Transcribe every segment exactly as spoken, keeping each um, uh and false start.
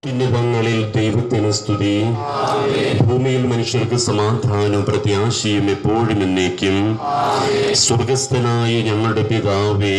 ഉന്നതങ്ങളിൽ ദൈവത്തിന് സ്തുതി. ഭൂമിയിൽ മനുഷ്യർക്ക് സമാധാനവും പ്രത്യാശയും എപ്പോഴും എന്നേക്കും. സ്വർഗസ്ഥനായ ഞങ്ങളുടെ പിതാവേ,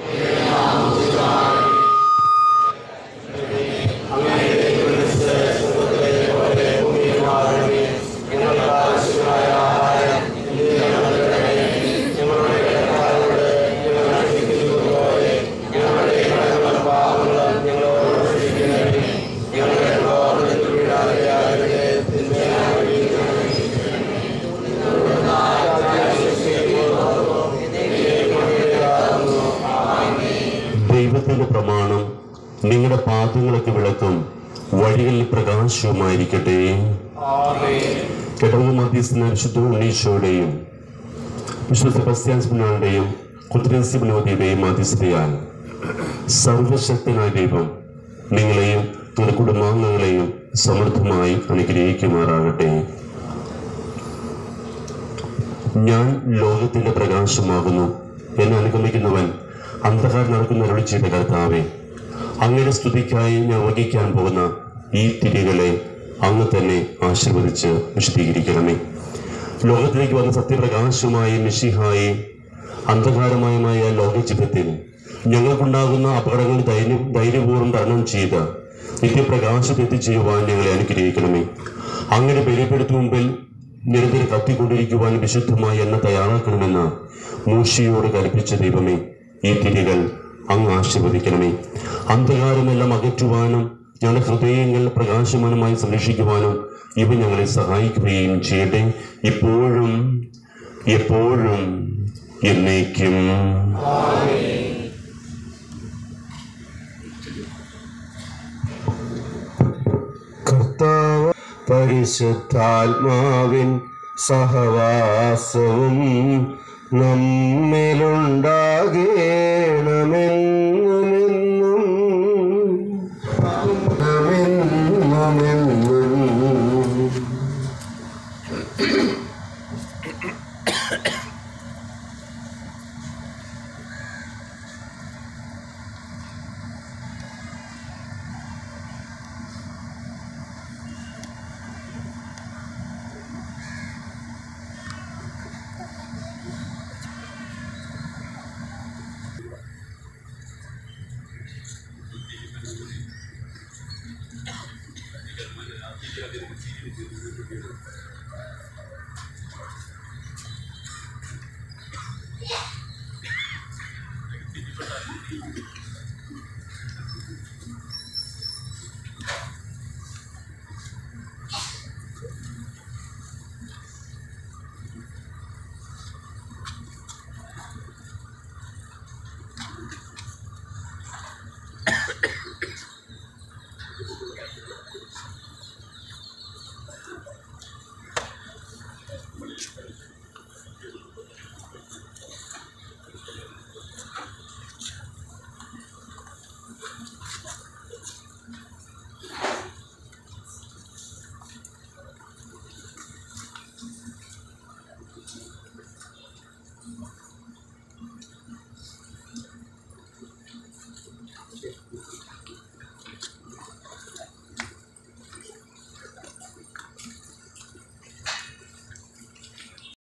ദൈവത്തിന്റെ പ്രമാണം നിങ്ങളുടെ പാദങ്ങൾക്ക് വിളക്കും വഴികളിൽ പ്രകാശവുമായിരിക്കട്ടെ. കടവ് മധ്യസ്ഥനായ വിശുദ്ധ ഉണ്ണീശോയുടെയും വിശുദ്ധ സെബസ്ത്യാൻസിനാളുടെയും കുദ്രസ്യബലോതിയുടെയും മധ്യസ്ഥതയാൽ സർവശക്തനായ ദൈവം നിങ്ങളെയും നിങ്ങളുടെ കുടുംബാംഗങ്ങളെയും സമൃദ്ധമായി അനുഗ്രഹിക്കുമാറാകട്ടെ. ഞാൻ ലോകത്തിന്റെ പ്രകാശമാകുന്നു. എന്നെ അനുഗമിക്കുന്നവൻ അന്ധകാരം നടക്കുന്ന അരുളി ചെയ്ത കർത്താവേ, അങ്ങയുടെ സ്തുതിക്കായി ഞാൻ വഹിക്കാൻ പോകുന്ന ഈ തിരികളെ അങ്ങ് തന്നെ ആശീർവദിച്ച് വിശദീകരിക്കണമേ. ലോകത്തിലേക്ക് വന്ന സത്യപ്രകാശമായി മിശിഹായി അന്ധകാരമയമായ ലോകജീവിതത്തിൽ ഞങ്ങൾക്കുണ്ടാകുന്ന അപകടങ്ങൾ ധൈര്യ ധൈര്യപൂർവ്വം തരണം ചെയ്ത് നിത്യപ്രകാശത്തെ എത്തിച്ചെയ്യുവാൻ ഞങ്ങളെ അനുഗ്രഹിക്കണമേ. അങ്ങനെ ബലിപ്പെടുത്തു മുമ്പിൽ നിരന്തരം കത്തിക്കൊണ്ടിരിക്കുവാൻ വിശുദ്ധമായ എണ്ണ തയ്യാറാക്കണമെന്ന് മൂശിയോട് കൽപ്പിച്ച ദൈവമേ, ഈ തിരികൾ അങ്ങ് ആശീർവദിക്കണമേ. അന്ധകാരമെല്ലാം അകറ്റുവാനും ഞങ്ങളുടെ ഹൃദയങ്ങൾ പ്രകാശമാനമായി സംരക്ഷിക്കുവാനും ഇവ ഞങ്ങളെ സഹായിക്കുകയും ചെയ്യട്ടെ, ഇപ്പോഴും എപ്പോഴും എന്നേക്കും. കർത്താവ് പരിശുദ്ധാത്മാവിൻ സഹവാസവും നമ്മിലുണ്ടാകേണമെന്നുമെന്നും നമ്മെന്നുമെന്നും.